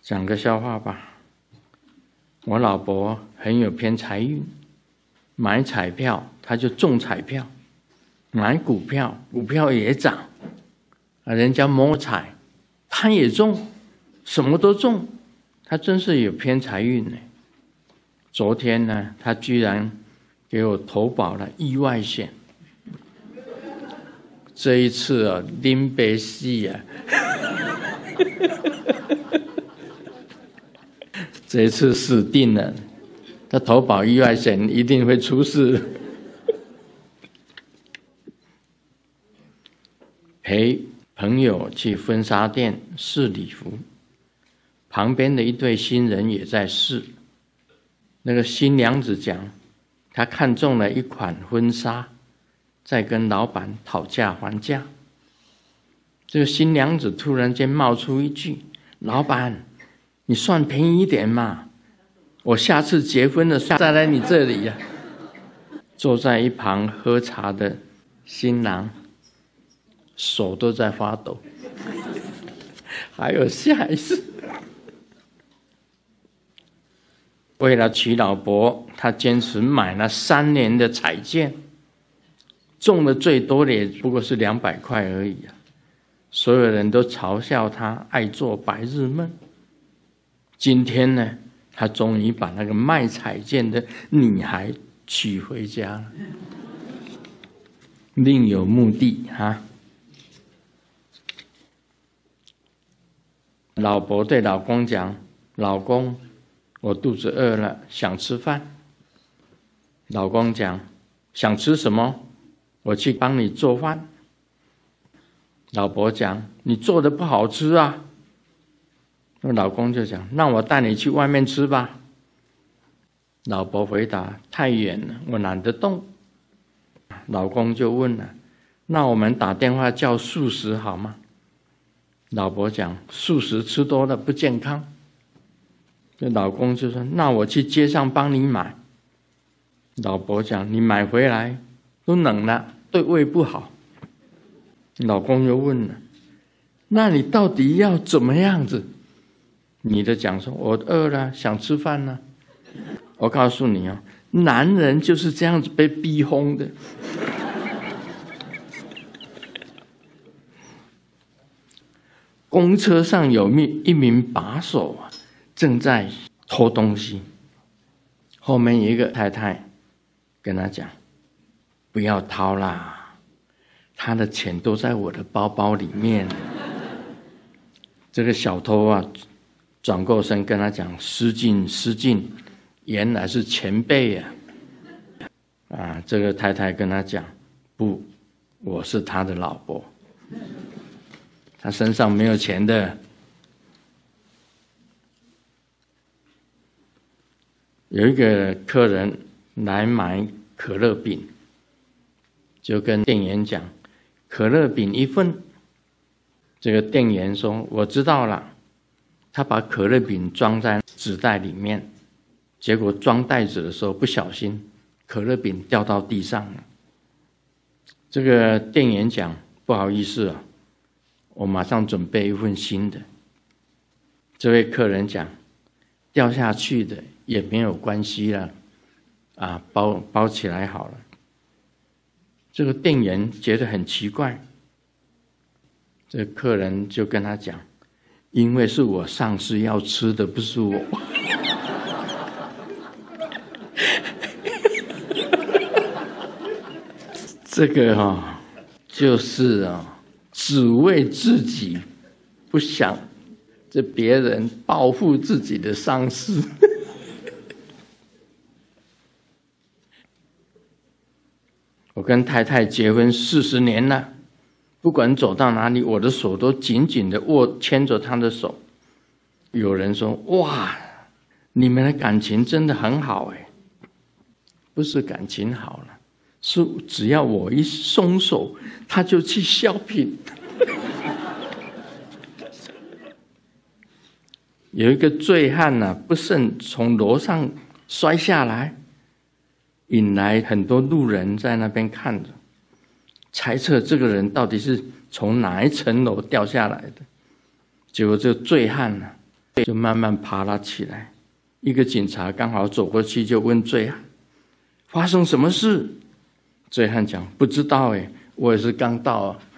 讲个笑话吧。我老婆很有偏财运，买彩票她就中彩票，买股票股票也涨，人家摸彩她也中，什么都中，她真是有偏财运呢。昨天呢，她居然给我投保了意外险，这一次啊，拎白死啊！这一次死定了，他投保意外险一定会出事。陪朋友去婚纱店试礼服，旁边的一对新人也在试。那个新娘子讲，她看中了一款婚纱，在跟老板讨价还价。这个新娘子突然间冒出一句：“老板，你算便宜一点嘛，我下次结婚了再来你这里呀。”坐在一旁喝茶的新郎手都在发抖，还有下一次。为了娶老婆，他坚持买了3年的彩券，中的最多的也不过是200块而已啊！所有人都嘲笑他爱做白日梦。今天呢，他终于把那个卖彩券的女孩娶回家了，另有目的哈。老婆对老公讲：“老公，我肚子饿了，想吃饭。”老公讲：“想吃什么？我去帮你做饭。”老婆讲：“你做的不好吃啊。”那老公就讲：“那我带你去外面吃吧。”老婆回答：“太远了，我懒得动。”老公就问了：“那我们打电话叫素食好吗？”老婆讲：“素食吃多了不健康。”这老公就说：“那我去街上帮你买。”老婆讲：“你买回来都冷了，对胃不好。”老公又问了：“那你到底要怎么样子？”女的讲说：“我饿了，想吃饭了。”我告诉你哦，男人就是这样子被逼疯的。公车上有一名把手啊，正在偷东西。后面有一个太太跟他讲：“不要掏啦，他的钱都在我的包包里面。”这个小偷啊，转过身跟他讲：“失敬失敬，原来是前辈呀！”这个太太跟他讲：“不，我是他的老婆，他身上没有钱的。”有一个客人来买可乐饼，就跟店员讲：“可乐饼1份。”这个店员说：“我知道了。”他把可乐饼装在纸袋里面，结果装袋子的时候不小心，可乐饼掉到地上了。这个店员讲：“不好意思啊，我马上准备1份新的。”这位客人讲：“掉下去的也没有关系了，包起来好了。”这个店员觉得很奇怪，这个客人就跟他讲：“因为是我上司要吃的，不是我。”这个就是只为自己，不想这别人报复自己的上司。我跟太太结婚40年了，不管走到哪里，我的手都紧紧的牵着她的手。有人说：“哇，你们的感情真的很好哎。”不是感情好了，是只要我一松手，他就去shopping。有一个醉汉呢，不慎从楼上摔下来，引来很多路人在那边看着，猜测这个人到底是从哪一层楼掉下来的。结果这个醉汉呢， 就慢慢爬了起来。一个警察刚好走过去，就问醉汉发生什么事。醉汉讲不知道，我也是刚到，